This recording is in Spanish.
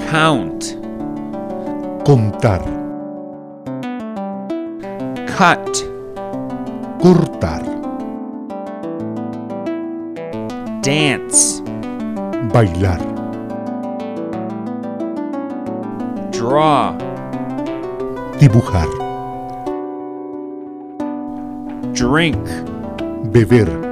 count, contar, cut, cortar, dance, bailar, draw, dibujar, drink, beber,